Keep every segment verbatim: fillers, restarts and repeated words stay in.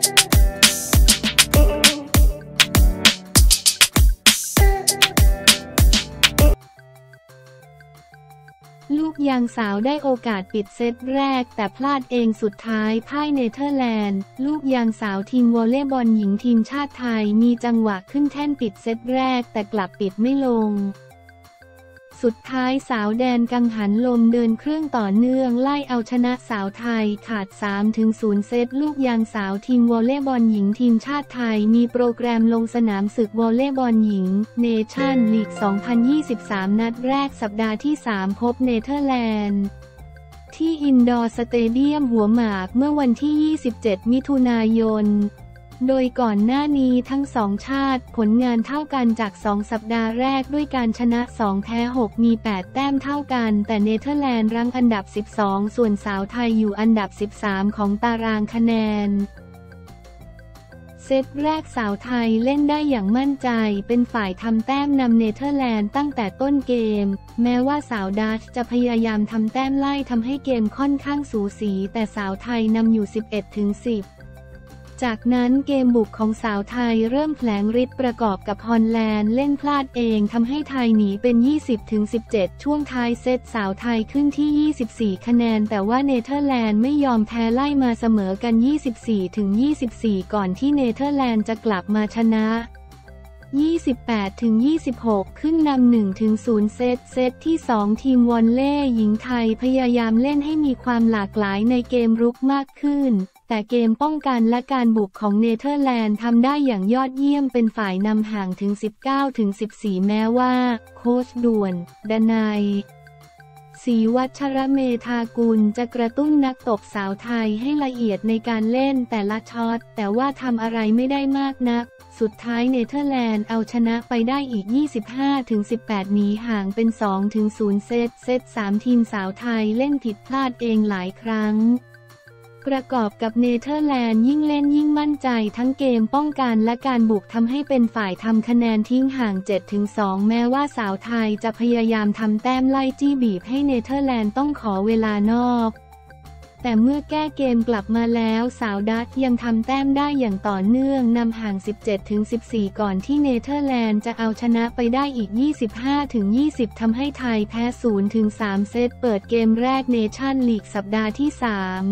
ลูกยางสาวได้โอกาสปิดเซตแรกแต่พลาดเองสุดท้ายพ่ายเนเธอร์แลนด์ลูกยางสาวทีมวอลเลย์บอลหญิงทีมชาติไทยมีจังหวะขึ้นแท่นปิดเซตแรกแต่กลับปิดไม่ลงสุดท้ายสาวแดนกังหันลมเดินเครื่องต่อเนื่องไล่เอาชนะสาวไทยขาด สามถึงศูนย์ เซตลูกยางสาวทีมวอลเลย์บอลหญิงทีมชาติไทยมีโปรแกรมลงสนามศึกวอลเลย์บอลหญิงเนชั่นลีก สองพันยี่สิบสาม นัดแรกสัปดาห์ที่ สาม พบเนเธอร์แลนด์ที่อินดอร์สเตเดียมหัวหมากเมื่อวันที่ ยี่สิบเจ็ด มิถุนายนโดยก่อนหน้านี้ทั้งสองชาติผลงานเท่ากันจากสองสัปดาห์แรกด้วยการชนะสองแพ้หกมีแปดแต้มเท่ากันแต่เนเธอร์แลนด์รั้งอันดับสิบสองส่วนสาวไทยอยู่อันดับสิบสามของตารางคะแนนเซตแรกสาวไทยเล่นได้อย่างมั่นใจเป็นฝ่ายทำแต้มนำเนเธอร์แลนด์ตั้งแต่ต้นเกมแม้ว่าสาวดัชจะพยายามทำแต้มไล่ทำให้เกมค่อนข้างสูสีแต่สาวไทยนำอยู่ สิบเอ็ดถึงสิบจากนั้นเกมบุกของสาวไทยเริ่มแผลงฤทธิ์ประกอบกับฮอลแลนด์เล่นพลาดเองทำให้ไทยหนีเป็น ยี่สิบถึงสิบเจ็ด ช่วงท้ายเซตสาวไทยขึ้นที่ ยี่สิบสี่ คะแนนแต่ว่าเนเธอร์แลนด์ไม่ยอมแพ้ไล่มาเสมอกัน ยี่สิบสี่ถึงยี่สิบสี่ ก่อนที่เนเธอร์แลนด์จะกลับมาชนะยี่สิบแปดถึงยี่สิบหก ขึ้นนำ หนึ่งถึงศูนย์ เซตเซตที่สองทีมวอลเลย์หญิงไทยพยายามเล่นให้มีความหลากหลายในเกมรุกมากขึ้นแต่เกมป้องกันและการบุกของเนเธอร์แลนด์ทำได้อย่างยอดเยี่ยมเป็นฝ่ายนำห่างถึง สิบเก้าถึงสิบสี่ แม้ว่าโค้ชด่วนดนัยศรีวัชรเมธากุลจะกระตุ้นนักตบสาวไทยให้ละเอียดในการเล่นแต่ละช็อตแต่ว่าทำอะไรไม่ได้มากนักสุดท้ายเนเธอร์แลนด์เอาชนะไปได้อีก ยี่สิบห้าถึงสิบแปด หนีห่างเป็น สองถึงศูนย์ เซตเซตสามทีมสาวไทยเล่นผิดพลาดเองหลายครั้งประกอบกับเนเธอร์แลนด์ยิ่งเล่นยิ่งมั่นใจทั้งเกมป้องกันและการบุกทำให้เป็นฝ่ายทำคะแนนทิ้งห่าง เจ็ดถึงสอง แม้ว่าสาวไทยจะพยายามทำแต้มไล่จี้บีบให้เนเธอร์แลนด์ต้องขอเวลานอกแต่เมื่อแก้เกมกลับมาแล้วสาวดัชยังทำแต้มได้อย่างต่อเนื่องนำห่าง สิบเจ็ดถึงสิบสี่ ก่อนที่เนเธอร์แลนด์จะเอาชนะไปได้อีก ยี่สิบห้าถึงยี่สิบ ทำให้ไทยแพ้ ศูนย์ถึงสาม เซตเปิดเกมแรกเนชั่นลีกสัปดาห์ที่ สาม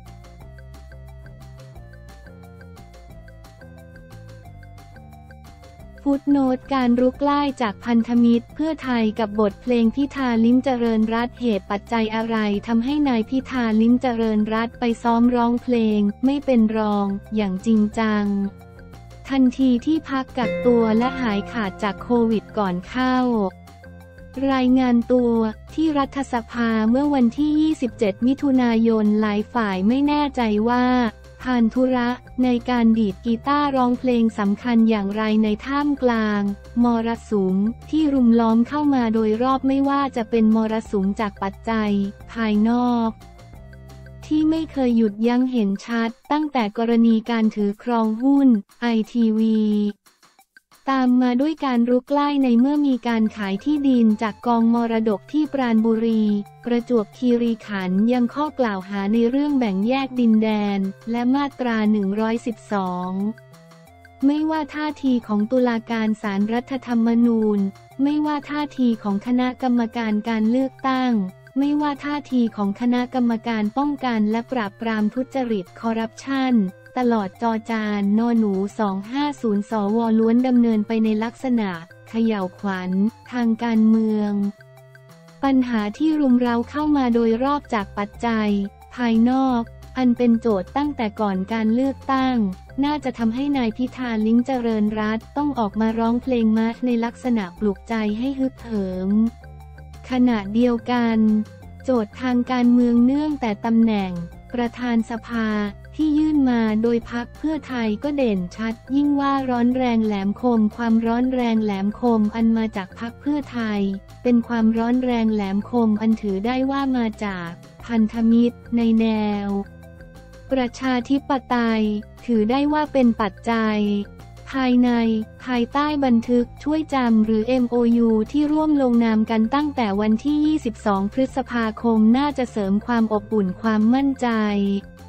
ฟุตโนตการรุกไล่จากพันธมิตรเพื่อไทยกับบทเพลงพิธาลิ้มเจริญรัตน์เหตุปัจจัยอะไรทำให้นายพิธาลิ้มเจริญรัตน์ไปซ้อมร้องเพลงไม่เป็นรองอย่างจริงจังทันทีที่พักกักตัวและหายขาดจากโควิดก่อนเข้ารายงานตัวที่รัฐสภาเมื่อวันที่ ยี่สิบเจ็ด มิถุนายนหลายฝ่ายไม่แน่ใจว่าผ่านธุระในการดีดกีตาร์ร้องเพลงสำคัญอย่างไรในท่ามกลางมรสุมที่รุมล้อมเข้ามาโดยรอบไม่ว่าจะเป็นมรสุมจากปัจจัยภายนอกที่ไม่เคยหยุดยั้งเห็นชัดตั้งแต่กรณีการถือครองหุ้นไอทีวีตามมาด้วยการรุกไล่ในเมื่อมีการขายที่ดินจากกองมรดกที่ปราณบุรีประจวบคีรีขันธ์ยังข้อกล่าวหาในเรื่องแบ่งแยกดินแดนและมาตราหนึ่งร้อยสิบสองไม่ว่าท่าทีของตุลาการศาลรัฐธรรมนูญไม่ว่าท่าทีของคณะกรรมการการเลือกตั้งไม่ว่าท่าทีของคณะกรรมการป้องกันและปราบปรามทุจริตคอร์รัปชันตลอดจอจานนอหนูสองห้าศูนย์สวล้วนดำเนินไปในลักษณะเขย่าขวัญทางการเมืองปัญหาที่รุมเร้าเข้ามาโดยรอบจากปัจจัยภายนอกอันเป็นโจทย์ตั้งแต่ก่อนการเลือกตั้งน่าจะทำให้นายพิธาลิ้มเจริญรัตน์ต้องออกมาร้องเพลงมาร์ชในลักษณะปลุกใจให้ฮึกเหิมขณะเดียวกันโจทย์ทางการเมืองเนื่องแต่ตำแหน่งประธานสภาที่ยื่นมาโดยพรรคเพื่อไทยก็เด่นชัดยิ่งว่าร้อนแรงแหลมคมความร้อนแรงแหลมคมอันมาจากพรรคเพื่อไทยเป็นความร้อนแรงแหลมคมอันถือได้ว่ามาจากพันธมิตรในแนวประชาธิปไตยถือได้ว่าเป็นปัจจัยภายในภายใต้บันทึกช่วยจำหรือ เอ็ม โอ ยู ที่ร่วมลงนามกันตั้งแต่วันที่ ยี่สิบสอง พฤษภาคมน่าจะเสริมความอบอุ่นความมั่นใจ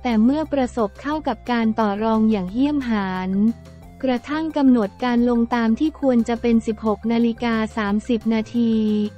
แต่เมื่อประสบเข้ากับการต่อรองอย่างเหี้ยมหาญกระทั่งกำหนดการลงตามที่ควรจะเป็น สิบหกนาฬิกาสามสิบนาที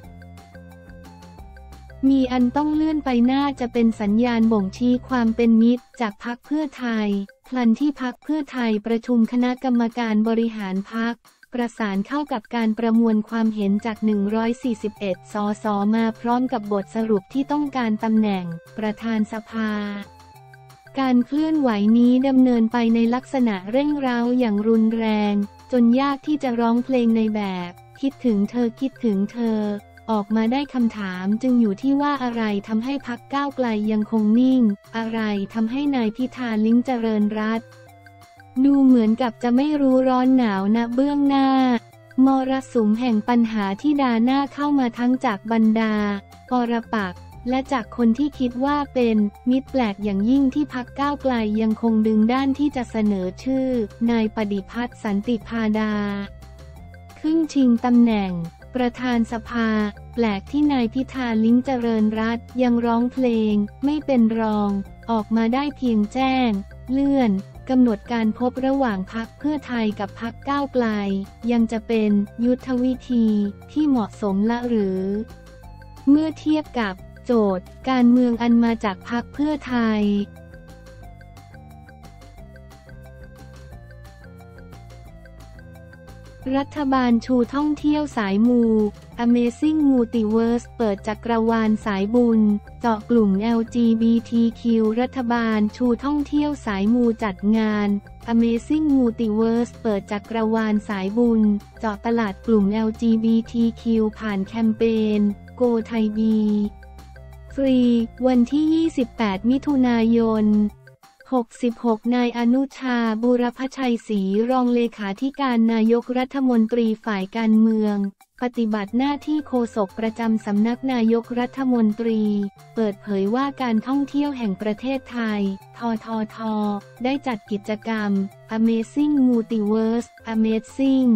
มีอันต้องเลื่อนไปน่าจะเป็นสัญญาณบ่งชี้ความเป็นมิตรจากพรรคเพื่อไทยพลันที่พรรคเพื่อไทยประชุมคณะกรรมการบริหารพรรคประสานเข้ากับการประมวลความเห็นจากหนึ่งร้อยสี่สิบเอ็ดสสมาพร้อมกับบทสรุปที่ต้องการตำแหน่งประธานสภาการเคลื่อนไหวนี้ดำเนินไปในลักษณะเร่งเร้าอย่างรุนแรงจนยากที่จะร้องเพลงในแบบคิดถึงเธอคิดถึงเธอออกมาได้คำถามจึงอยู่ที่ว่าอะไรทำให้พรรคก้าวไกลยังคงนิ่งอะไรทำให้นายพิธาลิ้มเจริญรัตน์ดูเหมือนกับจะไม่รู้ร้อนหนาวณเบื้องหน้ามรสุมแห่งปัญหาที่ดาหน้าเข้ามาทั้งจากบรรดาปรปักษ์และจากคนที่คิดว่าเป็นมิตรแปลกอย่างยิ่งที่พรรคก้าวไกลยังคงดึงด้านที่จะเสนอชื่อนายปฏิพัฒน์สันติพาดาขึ้นชิงตำแหน่งประธานสภาแปลกที่นายพิธาลิ้มเจริญรัตน์ยังร้องเพลงไม่เป็นรองออกมาได้เพียงแจ้งเลื่อนกำหนดการพบระหว่างพรรคเพื่อไทยกับพรรคก้าวไกลยังจะเป็นยุทธวิธีที่เหมาะสมละหรือเมื่อเทียบกับโจทย์การเมืองอันมาจากพรรคเพื่อไทยรัฐบาลชูท่องเที่ยวสายมู Amazing Multiverse เปิดจักรวาลสายบุญเจาะกลุ่ม แอล จี บี ที คิว รัฐบาลชูท่องเที่ยวสายมูจัดงาน Amazing Multiverse เปิดจักรวาลสายบุญเจาะตลาดกลุ่ม แอล จี บี ที คิว ผ่านแคมเปญ Go Thai Be ฟรีวันที่ ยี่สิบแปด มิถุนายนหกสิบหก นายอนุชา บูรพชัยศรีรองเลขาธิการนายกรัฐมนตรีฝ่ายการเมืองปฏิบัติหน้าที่โฆษกประจำสำนักนายกรัฐมนตรีเปิดเผยว่าการท่องเที่ยวแห่งประเทศไทยทททได้จัดกิจกรรม Amazing Multiverse Amazing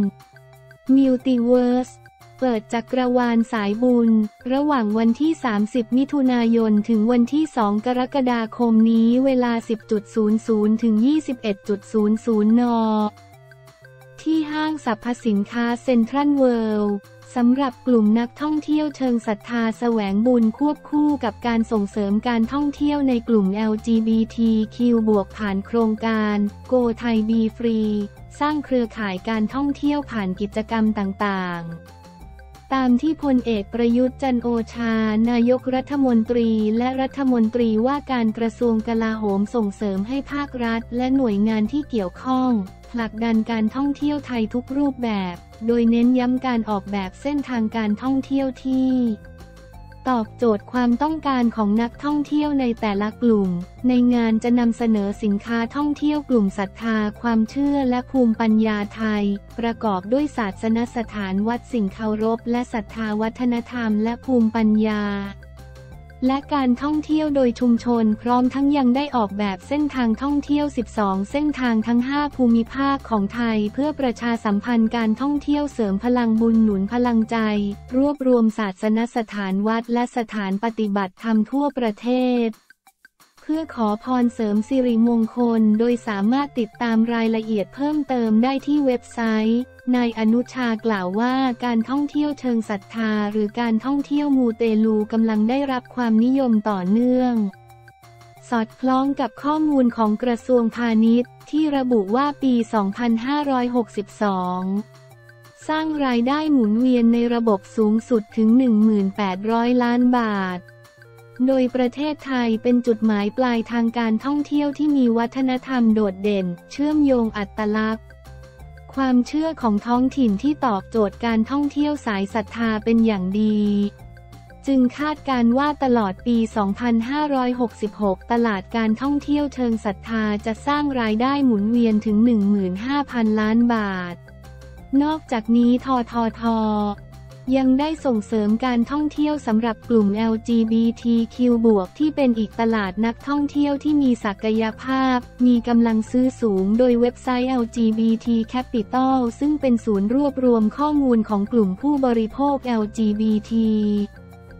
Multiverse เปิดจักรวาลสายบุญระหว่างวันที่ สามสิบ มิถุนายนถึงวันที่ สอง กรกฎาคมนี้เวลา สิบ ศูนย์ ศูนย์ ถึง ยี่สิบเอ็ด ศูนย์ ศูนย์ น.ที่ห้างสรรพสินค้าเซ็นทรัลเวิลด์สำหรับกลุ่มนักท่องเที่ยวเชิงศรัทธาแสวงบุญควบคู่กับการส่งเสริมการท่องเที่ยวในกลุ่ม แอล จี บี ที คิว บวกผ่านโครงการ Go Thai Be ฟรีสร้างเครือข่ายการท่องเที่ยวผ่านกิจกรรมต่างๆตามที่พลเอกประยุทธ์จันทร์โอชานายกรัฐมนตรีและรัฐมนตรีว่าการกระทรวงกลาโหมส่งเสริมให้ภาครัฐและหน่วยงานที่เกี่ยวข้องผลักดันการท่องเที่ยวไทยทุกรูปแบบโดยเน้นย้ำการออกแบบเส้นทางการท่องเที่ยวที่ตอบโจทย์ความต้องการของนักท่องเที่ยวในแต่ละกลุ่มในงานจะนำเสนอสินค้าท่องเที่ยวกลุ่มศรัทธาความเชื่อและภูมิปัญญาไทยประกอบด้วยศาสนสถานวัดสิ่งเคารพและศรัทธาวัฒนธรรมและภูมิปัญญาและการท่องเที่ยวโดยชุมชนพร้อมทั้งยังได้ออกแบบเส้นทางท่องเที่ยว สิบสอง เส้นทางทั้ง ห้า ภูมิภาคของไทยเพื่อประชาสัมพันธ์การท่องเที่ยวเสริมพลังบุญหนุนพลังใจรวบรวมศาสนสถานวัดและสถานปฏิบัติธรรมทั่วประเทศเพื่อขอพรเสริมสิริมงคลโดยสามารถติดตามรายละเอียดเพิ่มเติมได้ที่เว็บไซต์นายอนุชากล่าวว่าการท่องเที่ยวเชิงศรัทธาหรือการท่องเที่ยวมูเตลูกำลังได้รับความนิยมต่อเนื่องสอดคล้องกับข้อมูลของกระทรวงพาณิชย์ที่ระบุว่าปี สองพันห้าร้อยหกสิบสอง สร้างรายได้หมุนเวียนในระบบสูงสุดถึง หนึ่งพันแปดร้อย ล้านบาทโดยประเทศไทยเป็นจุดหมายปลายทางการท่องเที่ยวที่มีวัฒนธรรมโดดเด่นเชื่อมโยงอัตลักษณ์ความเชื่อของท้องถิ่นที่ตอบโจทย์การท่องเที่ยวสายศรัทธาเป็นอย่างดีจึงคาดการณ์ว่าตลอดปี สองพันห้าร้อยหกสิบหก ตลาดการท่องเที่ยวเชิงศรัทธาจะสร้างรายได้หมุนเวียนถึง หนึ่งหมื่นห้าพัน ล้านบาทนอกจากนี้ททท.ยังได้ส่งเสริมการท่องเที่ยวสำหรับกลุ่ม แอล จี บี ที คิว บวกที่เป็นอีกตลาดนักท่องเที่ยวที่มีศักยภาพมีกำลังซื้อสูงโดยเว็บไซต์ แอล จี บี ที Capital ซึ่งเป็นศูนย์รวบรวมข้อมูลของกลุ่มผู้บริโภค แอล จี บี ที ส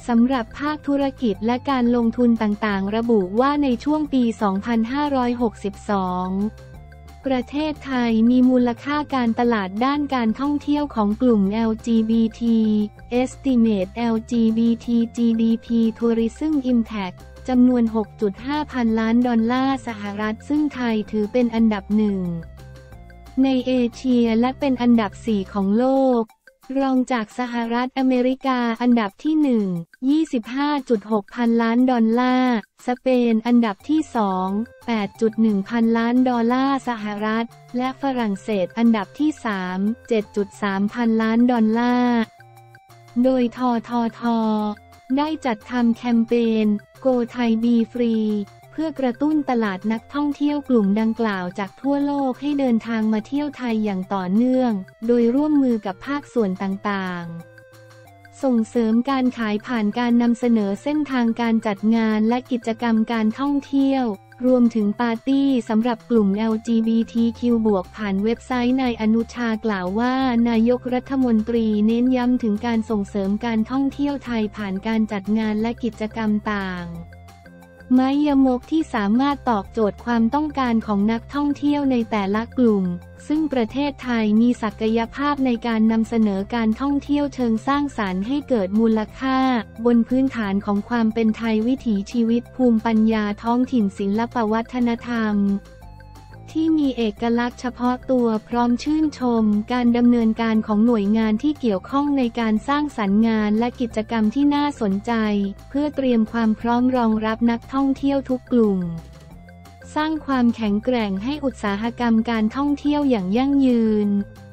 สำหรับภาคธุรกิจและการลงทุนต่างๆระบุว่าในช่วงปี สองพันห้าร้อยหกสิบสอง ประเทศไทยมีมูลค่าการตลาดด้านการท่องเที่ยวของกลุ่ม แอล จี บี ที Estimate แอล จี บี ที จี ดี พี Tourism Impact จำนวน หกจุดห้า พันล้านดอลลาร์สหรัฐซึ่งไทยถือเป็นอันดับหนึ่งในเอเชียและเป็นอันดับสี่ของโลกรองจากสหรัฐอเมริกาอันดับที่ หนึ่ง ยี่สิบห้าจุดหก พันล้านดอลลาร์สเปนอันดับที่ สอง แปดจุดหนึ่ง พันล้านดอลลาร์สหรัฐและฝรั่งเศสอันดับที่ สาม เจ็ดจุดสาม พันล้านดอลลาร์โดยททท.ได้จัดทำแคมเปญ Go Thai Be Free เพื่อกระตุ้นตลาดนักท่องเที่ยวกลุ่มดังกล่าวจากทั่วโลกให้เดินทางมาเที่ยวไทยอย่างต่อเนื่องโดยร่วมมือกับภาคส่วนต่างๆส่งเสริมการขายผ่านการนำเสนอเส้นทางการจัดงานและกิจกรรมการท่องเที่ยวรวมถึงปาร์ตี้สำหรับกลุ่ม แอล จี บี ที คิว บวกผ่านเว็บไซต์นายอนุชากล่าวว่านายกรัฐมนตรีเน้นย้ำถึงการส่งเสริมการท่องเที่ยวไทยผ่านการจัดงานและกิจกรรมต่างไม้ยมกที่สามารถตอบโจทย์ความต้องการของนักท่องเที่ยวในแต่ละกลุ่มซึ่งประเทศไทยมีศักยภาพในการนำเสนอการท่องเที่ยวเชิงสร้างสรรค์ให้เกิดมูลค่าบนพื้นฐานของความเป็นไทยวิถีชีวิตภูมิปัญญาท้องถิ่นศิลปวัฒนธรรมที่มีเอกลักษณ์เฉพาะตัวพร้อมชื่นชมการดำเนินการของหน่วยงานที่เกี่ยวข้องในการสร้างสรรค์งานและกิจกรรมที่น่าสนใจเพื่อเตรียมความพร้อมรองรับนักท่องเที่ยวทุกกลุ่มสร้างความแข็งแกร่งให้อุตสาหกรรมการท่องเที่ยวอย่างยั่งยืน